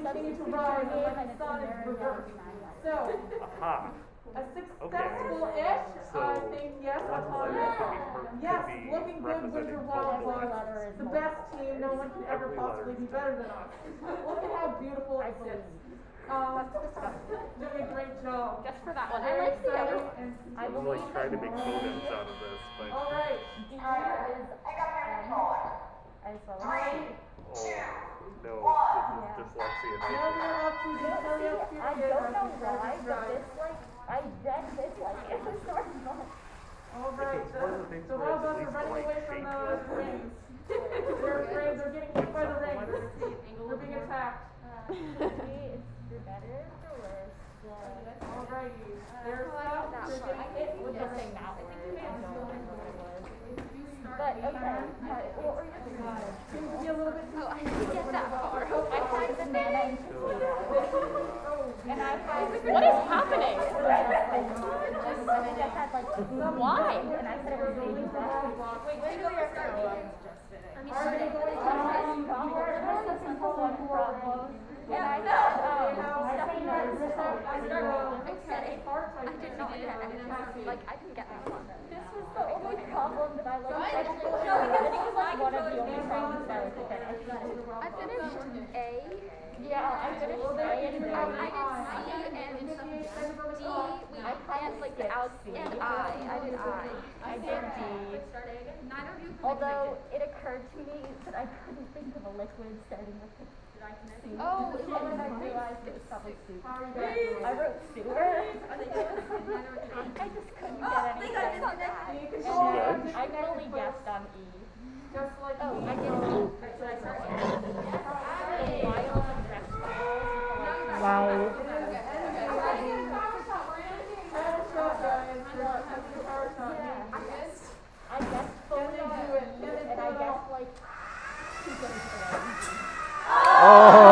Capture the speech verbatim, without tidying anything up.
continue to rise in like a sonic reverse. So, Aha. a successful-ish, So, I think, yes, autonomous. Yes, looking good, winter wildflower. The best team, no one can ever possibly be better than us. Look at how beautiful it sits. Um, doing a great job. Just for that one. Very I like the exciting other and I was like trying to make modems out of this, but. all right. D is, um, as well as C. Oh, no, this is dyslexia. Now we're up to the Italian I don't know why, but this, like, I read this, like, it was sort of fun. All right, It's one of the the, things the where it's robots at are least running away like from shape. the rings. They're afraid, they're getting hit by the rings. They're being attacked. Uh, maybe it's for better or worse. Uh, All righty, there's stuff, they're getting hit with the guessing rings. that word. I don't remember what it was. But, okay, uh, what were you doing? Seems to be a little bit too Oh, I didn't get that far. I tried the banana and and I tried. What is happening? I just had like Why? and I said it was baby back. Wait, where do you start? Are they going to Um, there was a simple one problem. And I No. said, now um, stepping Stephanie out knows of this the one. Okay. part I did not get it. Like, I didn't get that one. This was the only problem that I like. I- Actually, no, because it was like one of the totally only problems that I was finished. I finished A. Yeah, I finished A and B. I did C and D. We I kind of like skipped out C. and I. I did I. I did D. Neither of you. Although it occurred to me that I couldn't think of a liquid starting with C. Oh, and then I realized it was probably soup. How are you guys? I wrote sewer. I just couldn't get any sense of that. You And control then that. I fully guessed on E. Just like Oh, me. I did E. Wild and vegetables. Wow. Power shot, guys. There's a power shot. Yeah. I guessed phone Can they do it? Can they and I pull it guessed off? like two things today. Oh.